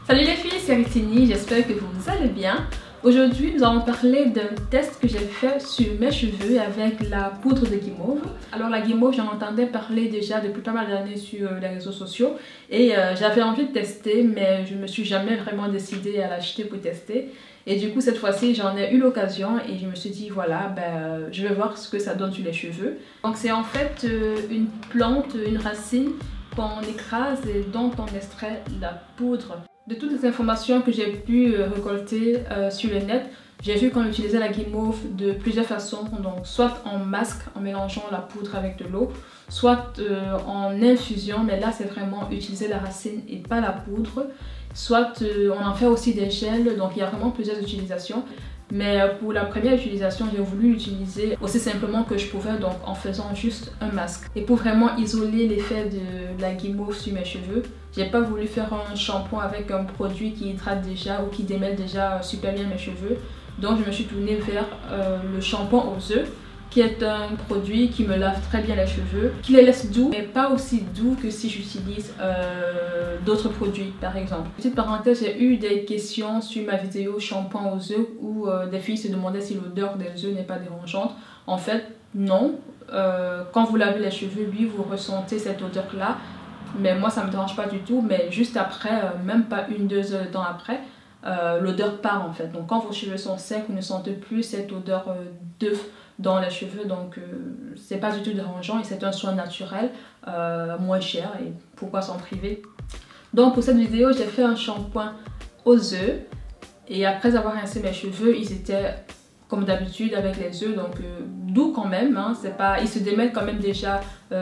Salut les filles, c'est Ritini, j'espère que vous allez bien. Aujourd'hui, nous allons parler d'un test que j'ai fait sur mes cheveux avec la poudre de guimauve. Alors la guimauve, j'en entendais parler déjà depuis pas mal d'années sur les réseaux sociaux et j'avais envie de tester, mais je me suis jamais vraiment décidée à l'acheter pour tester. Et du coup, cette fois-ci, j'en ai eu l'occasion et je me suis dit, voilà, je vais voir ce que ça donne sur les cheveux. Donc c'est en fait une plante, une racine qu'on écrase et dont on extrait la poudre. De toutes les informations que j'ai pu récolter sur le net, j'ai vu qu'on utilisait la guimauve de plusieurs façons, donc soit en masque en mélangeant la poudre avec de l'eau, soit en infusion, mais là c'est vraiment utiliser la racine et pas la poudre, soit on en fait aussi des gels, donc il y a vraiment plusieurs utilisations. Mais pour la première utilisation, j'ai voulu l'utiliser aussi simplement que je pouvais, donc en faisant juste un masque. Et pour vraiment isoler l'effet de la guimauve sur mes cheveux, j'ai pas voulu faire un shampoing avec un produit qui hydrate déjà ou qui démêle déjà super bien mes cheveux. Donc je me suis tournée vers le shampoing aux œufs, qui est un produit qui me lave très bien les cheveux, qui les laisse doux, mais pas aussi doux que si j'utilise d'autres produits par exemple. Petite parenthèse, j'ai eu des questions sur ma vidéo shampoing aux œufs où des filles se demandaient si l'odeur des œufs n'est pas dérangeante. En fait, non. Quand vous lavez les cheveux, oui, vous ressentez cette odeur-là, mais moi ça me dérange pas du tout, mais juste après, même pas 1-2 heures de temps après, l'odeur part en fait. Donc quand vos cheveux sont secs, vous ne sentez plus cette odeur d'œuf dans les cheveux, donc c'est pas du tout dérangeant et c'est un soin naturel, moins cher, et pourquoi s'en priver. Donc pour cette vidéo, j'ai fait un shampoing aux œufs et après avoir rincé mes cheveux, ils étaient comme d'habitude avec les œufs, donc doux quand même, hein, c'est pas, ils se démêlent quand même déjà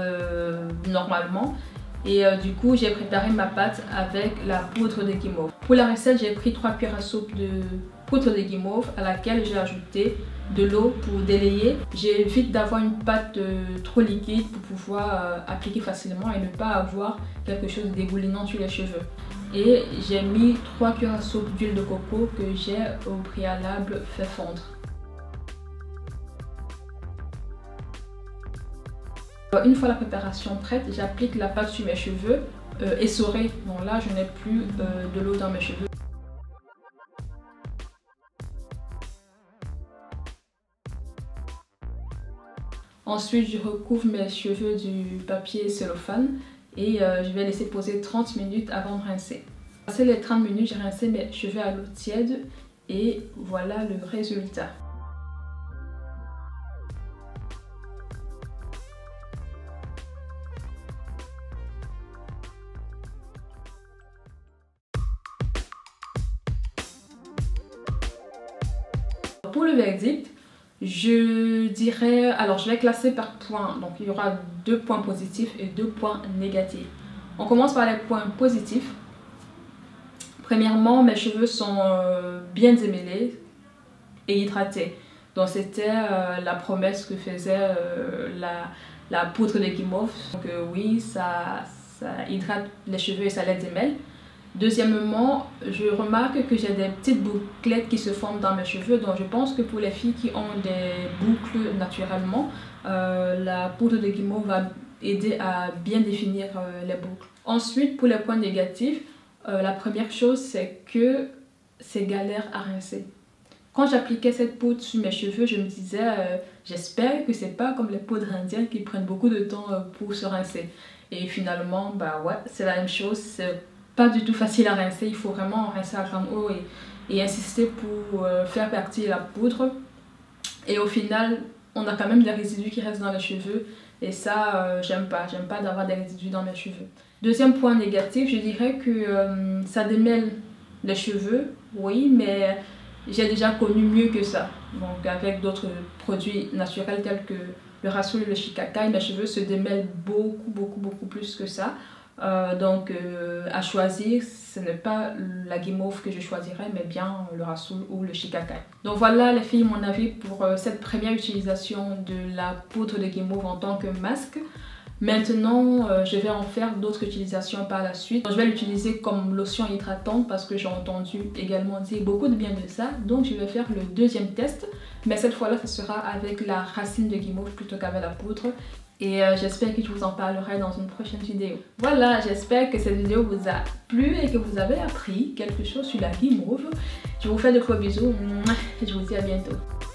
normalement. Et du coup, j'ai préparé ma pâte avec la poudre de guimauve. Pour la recette, j'ai pris 3 cuillères à soupe de poudre de guimauve à laquelle j'ai ajouté de l'eau pour délayer. J'évite d'avoir une pâte trop liquide pour pouvoir appliquer facilement et ne pas avoir quelque chose de dégoulinant sur les cheveux. Et j'ai mis 3 cuillères à soupe d'huile de coco que j'ai au préalable fait fondre. Une fois la préparation prête, j'applique la pâte sur mes cheveux essorés. Donc là, je n'ai plus de l'eau dans mes cheveux. Ensuite, je recouvre mes cheveux du papier cellophane et je vais laisser poser 30 minutes avant de rincer. Passé les 30 minutes, j'ai rincé mes cheveux à l'eau tiède et voilà le résultat. Pour le verdict, je dirais, alors je vais classer par points, donc il y aura 2 points positifs et 2 points négatifs. On commence par les points positifs. Premièrement, mes cheveux sont bien démêlés et hydratés. Donc c'était la promesse que faisait la poudre de guimauve. Donc oui, ça hydrate les cheveux et ça les démêle. Deuxièmement, je remarque que j'ai des petites bouclettes qui se forment dans mes cheveux, donc je pense que pour les filles qui ont des boucles naturellement, la poudre de guimauve va aider à bien définir les boucles. Ensuite, pour les points négatifs, la première chose c'est que c'est galère à rincer. Quand j'appliquais cette poudre sur mes cheveux, je me disais j'espère que c'est pas comme les poudres indiennes qui prennent beaucoup de temps pour se rincer. Et finalement, ouais, c'est la même chose. C'est pas du tout facile à rincer, il faut vraiment rincer à grande eau et insister pour faire partir la poudre. Et au final, on a quand même des résidus qui restent dans les cheveux et ça, j'aime pas d'avoir des résidus dans mes cheveux. Deuxième point négatif, je dirais que ça démêle les cheveux, oui, mais j'ai déjà connu mieux que ça. Donc avec d'autres produits naturels tels que le Rasoul et le Shikakai, mes cheveux se démêlent beaucoup plus que ça. Donc à choisir, ce n'est pas la guimauve que je choisirais, mais bien le Rasoul ou le Shikakai. Donc voilà les filles, mon avis pour cette première utilisation de la poudre de guimauve en tant que masque. Maintenant, je vais en faire d'autres utilisations par la suite. Je vais l'utiliser comme lotion hydratante parce que j'ai entendu également dire beaucoup de bien de ça. Donc je vais faire le deuxième test, mais cette fois-là, ce sera avec la racine de guimauve plutôt qu'avec la poudre. et j'espère que je vous en parlerai dans une prochaine vidéo. Voilà, j'espère que cette vidéo vous a plu et que vous avez appris quelque chose sur la guimauve. Je vous fais de gros bisous et je vous dis à bientôt.